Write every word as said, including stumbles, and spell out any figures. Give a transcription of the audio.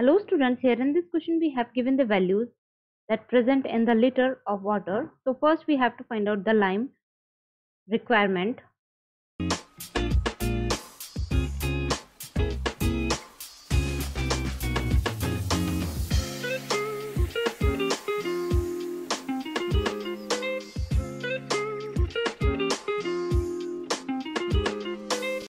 Hello students, here in this question we have given the values that present in the liter of water. So first we have to find out the lime requirement.